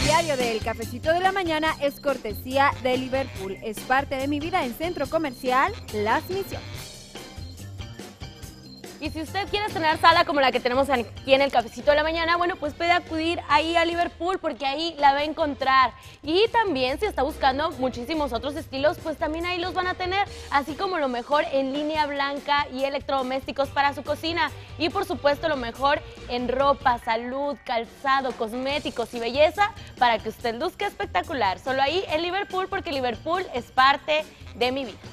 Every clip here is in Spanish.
diario del Cafecito de la Mañana es cortesía de Liverpool. Es parte de mi vida en Centro Comercial Las Misiones. Y si usted quiere estrenar sala como la que tenemos aquí en el Cafecito de la Mañana, bueno, pues puede acudir ahí a Liverpool porque ahí la va a encontrar. Y también si está buscando muchísimos otros estilos, pues también ahí los van a tener, así como lo mejor en línea blanca y electrodomésticos para su cocina. Y por supuesto lo mejor en ropa, salud, calzado, cosméticos y belleza para que usted luzca espectacular. Solo ahí en Liverpool, porque Liverpool es parte de mi vida.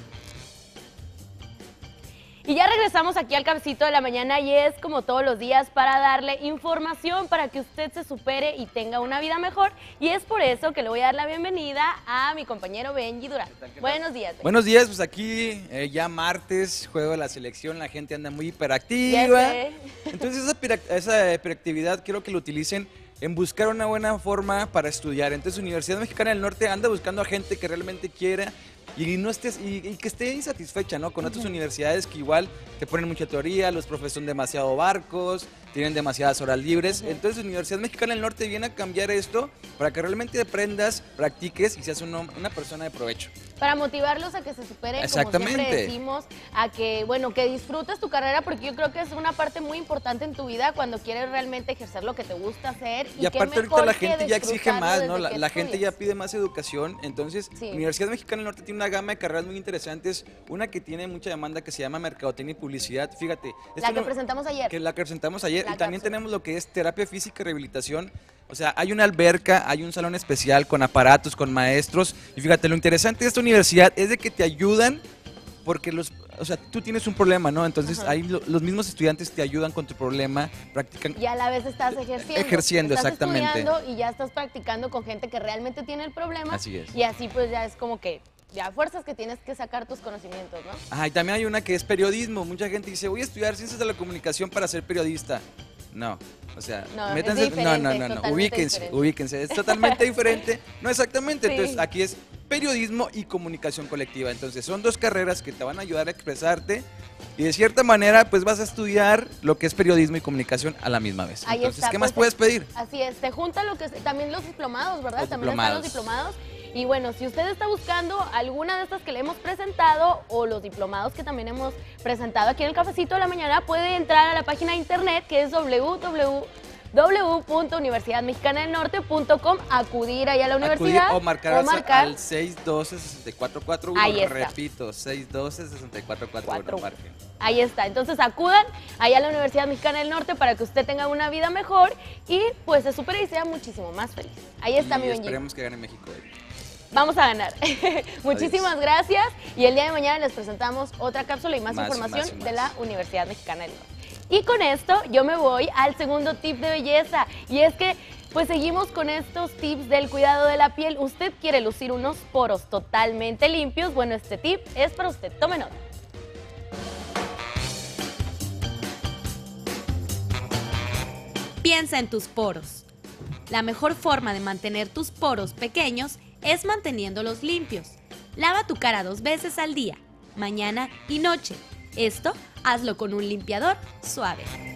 Y ya regresamos aquí al Cafecito de la Mañana y es como todos los días para darle información para que usted se supere y tenga una vida mejor. Y es por eso que le voy a dar la bienvenida a mi compañero Benji Durán. Buenos días, Benji. Buenos días, pues aquí ya martes, juego de la selección, la gente anda muy hiperactiva. Ya sé. Entonces esa hiperactividad quiero que lo utilicen en buscar una buena forma para estudiar. Entonces Universidad Mexicana del Norte anda buscando a gente que realmente quiera y no estés y que esté insatisfecha, ¿no? Con otras universidades que igual te ponen mucha teoría, los profes son demasiado barcos, tienen demasiadas horas libres. Entonces Universidad Mexicana del Norte viene a cambiar esto para que realmente aprendas, practiques y seas una persona de provecho. Para motivarlos a que se superen, Exactamente. como siempre decimos, a que, bueno, que disfrutes tu carrera, porque yo creo que es una parte muy importante en tu vida cuando quieres realmente ejercer lo que te gusta hacer. Y aparte ahorita la gente ya exige más, ¿no? La gente ya estudias. pide más educación, entonces Sí. Universidad Mexicana del Norte tiene una gama de carreras muy interesantes, una que tiene mucha demanda que se llama Mercadotecnia y Publicidad, fíjate. La que presentamos ayer. La que presentamos ayer, La y también cápsula. tenemos lo que es terapia física y rehabilitación. O sea, hay una alberca, hay un salón especial con aparatos, con maestros. Y fíjate, lo interesante de esta universidad es de que te ayudan porque o sea, tú tienes un problema, ¿no? Entonces ahí los mismos estudiantes te ayudan con tu problema, practican. Y a la vez estás ejerciendo. Ejerciendo, estás exactamente. Estudiando y ya estás practicando con gente que realmente tiene el problema. Así es. Y así pues ya es como que ya fuerzas que tienes que sacar tus conocimientos, ¿no? Ajá, y también hay una que es periodismo. Mucha gente dice, voy a estudiar ciencias de la comunicación para ser periodista. No, o sea, No, métanse, es diferente, totalmente ubíquense, diferente. ubíquense, es totalmente diferente. No exactamente, Sí. entonces aquí es periodismo y comunicación colectiva. Entonces son dos carreras que te van a ayudar a expresarte y de cierta manera pues vas a estudiar lo que es periodismo y comunicación a la misma vez. Ahí Entonces, está, ¿qué pues, más puedes pedir? Así es, te junta lo que también los diplomados, ¿verdad? Los También están los diplomados. Y bueno, si usted está buscando alguna de estas que le hemos presentado o los diplomados que también hemos presentado aquí en el Cafecito de la Mañana, puede entrar a la página de internet que es www.universidadmexicanadelnorte.com, acudir ahí a la universidad O marcar al 612-6441, Ahí está. repito, 612-6441, marquen. Ahí está, entonces acudan allá a la Universidad Mexicana del Norte para que usted tenga una vida mejor y pues se supere y sea muchísimo más feliz. Ahí está, Y mi Benji. esperemos que gane México hoy. Vamos a ganar. Muchísimas gracias y el día de mañana les presentamos otra cápsula y más información de la Universidad Mexicana del Norte. Y con esto yo me voy al segundo tip de belleza y es que pues seguimos con estos tips del cuidado de la piel. Usted quiere lucir unos poros totalmente limpios, bueno, este tip es para usted, tome nota. Piensa en tus poros. La mejor forma de mantener tus poros pequeños es manteniéndolos limpios. Lava tu cara 2 veces al día, mañana y noche. Esto hazlo con un limpiador suave.